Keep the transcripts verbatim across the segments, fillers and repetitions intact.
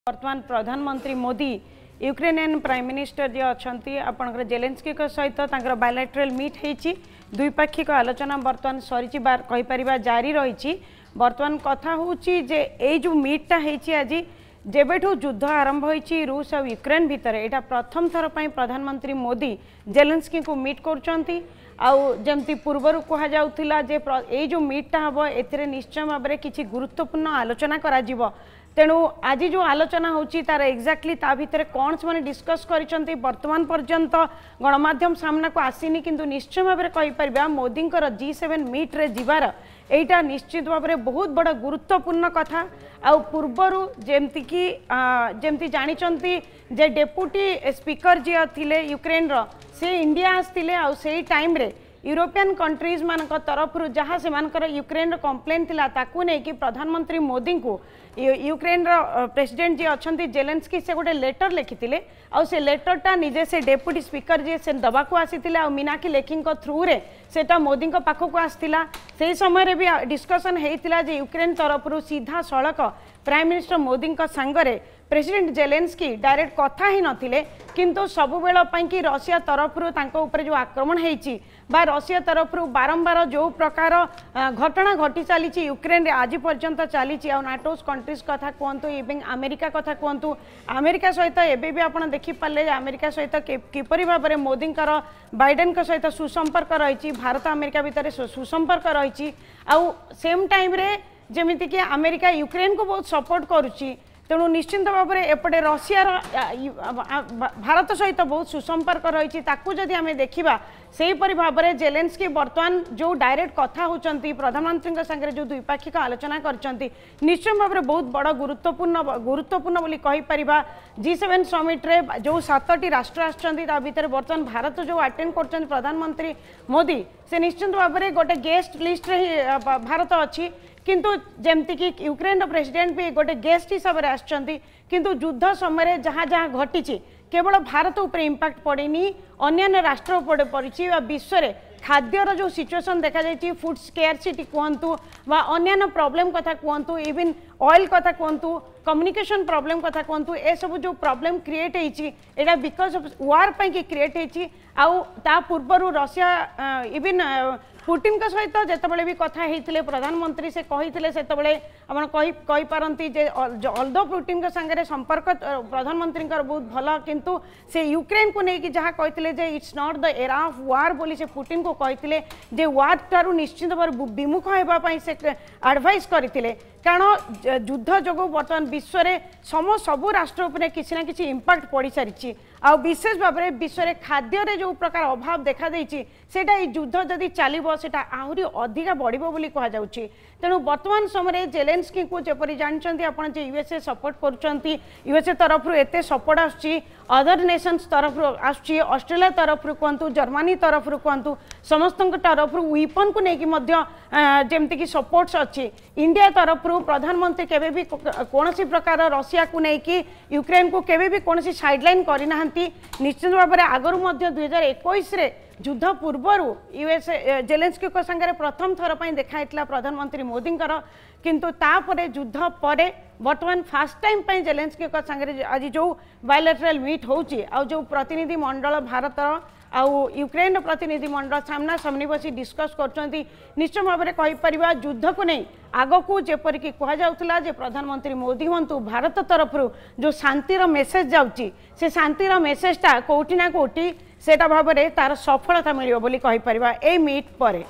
वर्तमान प्रधानमंत्री Modi Ukrainian prime minister ji अच्छा आपंकर जेलेंस्की सहित बायलैटरल मीट होती द्विपाक्षिक आलोचना बर्तमान सरी कहीपर जारी रही बर्तमान कथा हूँ जे ये जो मीटा होती आज जेबेठू युद्ध आरंभ होती रूस और यूक्रेन भितर यहाँ प्रथम थर पर प्रधानमंत्री मोदी जेलेंस्की को मीट करमती पूर्वर कहला जे ये जो मीटा हम ए निश्चय भाव में किसी गुरुत्वपूर्ण आलोचना करा तेणु आज जो आलोचना होची तार एक्जाक्टली ता भितर कौन से डिस्कस करिसंती वर्तमान पर्यंत गणमाध्यम सामना को आसीनी किंतु निश्चय भाव में कहीपर मोदी जी सेवेन मीट रे जीवार एटा निश्चित भाव में बहुत बड़ गुरुत्वपूर्ण कथा आ पूर्वर जेमती कि जेमती जानिचंती जे डेप्यूटी स्पीकर जी थिले यूक्रेन रो से इंडिया आसतिले आ सेही टाइम रे यूरोपियन कंट्रीज मान तरफ जहाँ से यूक्रेन कंप्लेन थिला ताकू नहीं कि प्रधानमंत्री मोदी को यूक्रेन प्रेसिडेंट जी अच्छा जेलेंस्की से गोटे लेटर लिखिते आ से लेटरटा निजे से डेप्यूटी स्पीकर जी से दबा को आसी मीनाक्षी लेखी थ्रू रे सेटा मोदी पाखक आसला से समय भी डिस्कसन होता जे यूक्रेन तरफ सीधा सड़क प्राइम मिनिस्टर मोदी सांगरे प्रेसिडेंट जेलेंस्की डायरेक्ट कथा ही नथिले किंतु सब बेल कि रशिया तरफ ऊपर जो आक्रमण होती बा रशिया तरफ बारंबार जो प्रकार घटना घटी चली यूक्रेन रे आज पर्यंत चली नाटो कंट्रीज कथा कहतु इवन अमेरिका कथा कहतु अमेरिका सहित एबे भी आपड़ देखिपारे अमेरिका सहित किपरि भाव में मोदी बाइडेन सहित सुसंपर्क रही भारत अमेरिका भितर सुसंपर्क रही आउ सेम टाइम रे जेमिति कि अमेरिका यूक्रेन को बहुत सपोर्ट करुच्ची तेणु निश्चिंत भाव में एपटे रशियार भारत सहित बहुत सुसंपर्क रही जदि आम देखा से भाव में जेलेंस्की बर्तमान जो डायरेक्ट कथा होती प्रधानमंत्री संगे जो द्विपाक्षिक आलोचना करछंती निश्चय भाव में बहुत बड़ गुरुत्वपूर्ण गुरुत्वपूर्ण बोली कहीपर जी सेवेन समिट रे जो सातटी राष्ट्र आसछंती ता भितर बर्तमान भारत जो अटेंड कर प्रधानमंत्री मोदी से निश्चिंत भाव में गोटे गेस्ट लिस्ट रे भारत अच्छी किंतु जेमती कि यूक्रेन प्रेसिडेंट भी गोटे गेस्ट हिसाब से आसछंती किंतु युद्ध समय जहाँ जहाँ घटी केवल भारत उपर इम्पैक्ट पड़नी अन्य राष्ट्र उपर पड़ी विश्व में खाद्यर जो सिचुएशन देखा जाइए फूड स्केयरसिटी कहतु अन्य प्रॉब्लम कथा कहतु इवन ऑयल कथा कहतु कम्युनिकेशन प्रॉब्लम कथा कहतु ए सब जो प्रॉब्लम क्रिएट होता बिकज ऑफ वार कि क्रिएट होती आउ ता पूर्वर रशिया इवन पुटिन का सहित जितेबाला भी कथा होते प्रधानमंत्री से कही से पारती अल्दो पुटिन संगे संपर्क प्रधानमंत्री बहुत भल किंतु से यूक्रेन को लेकिन जहाँ कहते it's not the era of war बोली से पुटिन को कहते जे वार ठारू निश्चित भाव विमुख होगापी से एडवाइस करते कारण युद्ध जो बर्तमान विश्व में सम सबू राष्ट्र उपरे किसी ना किसी इम्पैक्ट पड़ सारी आ विशेष भाव में विश्व में खाद्य जो प्रकार अभाव देखा सेटा युद्ध जदि चलो सेटा आहरी अधिका बढ़िबो बोली कहा जाउछि तेणु वर्तमान समय जेलेंस्की को जपरी जानचंती आपण जे यूएसए सपोर्ट करूचंती यूएसए तरफ एते सपोर्ट आछि अदर नेशंस तरफ आछि ऑस्ट्रेलिया तरफ कहतु जर्मनी तरफ कहतु समस्त तरफ वेपन को लेकिन मध्य जेमती कि सपोर्ट्स अच्छी इंडिया तरफ प्रधानमंत्री केबे भी कौन प्रकार रशिया को लेकिन यूक्रेन को केबे भी कौन साइडलाइन करना निश्चित भाव में आगु दुई हजार इक्कीस युद्ध पूर्वर यूएसए जेलेंस्की को संगे प्रथम थर पर देखाई प्रधानमंत्री मोदी किंतु तापरे युद्ध पर बर्तमान फास्ट टाइम पर जेलेंस्की को संगे आज जो बायलैटरल मीट होची आ जो प्रतिनिधि मंडल भारत आउ यूक्रेन प्रतिनिधि मंडल सामना सामने बसी डिस्कस करचंती निश्चय भाव में कहीपर युद्ध को नहीं आग को जेपरिक कहला जे प्रधानमंत्री मोदी हूँ भारत तरफ जो शांतिर मेसेज जाउची से शांतिर मेसेजटा कोठी ना कोठी सेटा भाव में तार सफलता मिलियो बोली कहीपर ए मीट पर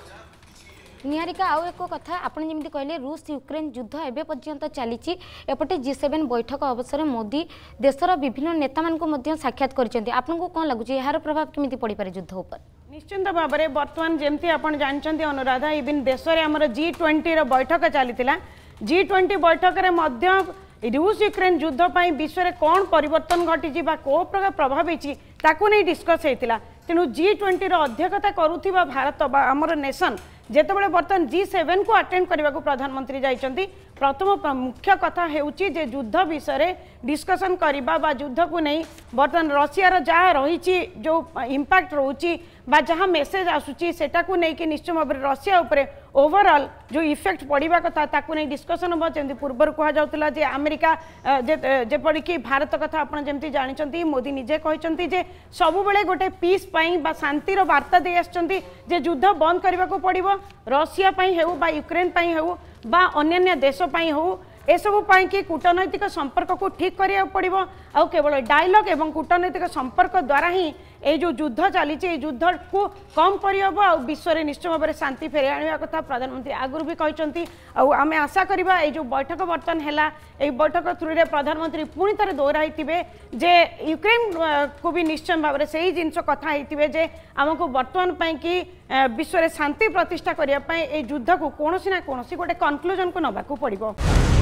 निहारिका आउ एक कथा आपन जमी कहले रूस यूक्रेन युद्ध एवं पर्यंत चली एपटे जी सेवेन बैठक अवसर में मोदी देशर विभिन्न नेता मान साक्षात करछंती आपको कौन लगुच यार प्रभाव केमिति पड़ी पारे युद्ध ऊपर निश्चिंत भाव में बर्तमान जमती आपन जानचंती अनुराधा इवन देश में आमर जी ट्वेंटी बैठक चली जी ट्वेंटी बैठक में रूस यूक्रेन युद्ध पर विश्व में कौन परिवर्तन घटी कौ प्रकार प्रभाव होती नहीं डिस्कस होता तेणु जी ट्वेंटी अध्यक्षता करुवा भारत आमर नेशन जेतेबेले बर्तमान जी सेवेन को अटेंड करने को प्रधानमंत्री जाइछंती प्रथम मुख्य कथा हेउची जे युद्ध विषय डिस्कशन करबा बा युद्ध को नहीं बर्तमान रशिया जहाँ रही जो इम्पैक्ट रोची बा जहाँ मेसेज आसूची सेटा को नहीं कि निश्चय भाव रशिया उपरे ओवरऑल जो इफेक्ट पड़वा कथा ताकू नहीं डिस्कशन हम जमी पूर्व कहुला जे अमेरिका जेपरिक भारत कथा आप जमी जानते मोदी निजे कहते जे सब बेले गोटे पीस बा शांतिर वार्ता दे आछंती जे युद्ध बंद करने को पड़ो रशिया हो बा यूक्रेन हो बा अन्य देश हो एसबू कि कूटनैतिक संपर्क को ठीक करा पड़ो आउ केवल डायलॉग एवं कूटनैतिक संपर्क द्वारा ही ये जो युद्ध चली युद्ध को कम करहब आ विश्व में निश्चय भाव में शांति फेरे आने कथा प्रधानमंत्री आगुरी भी कहते आम आशा करवा ये जो बैठक बर्तन है ये बैठक थ्रू प्रधानमंत्री पुणी थे दोहराई जे यूक्रेन को भी निश्चय भाव में से जिन कथा होते जे आमको बर्तमान कि विश्व में शांति प्रतिष्ठा करने युद्ध को कौन ना कौन गोटे कनक्लूजन को नवाक पड़ो।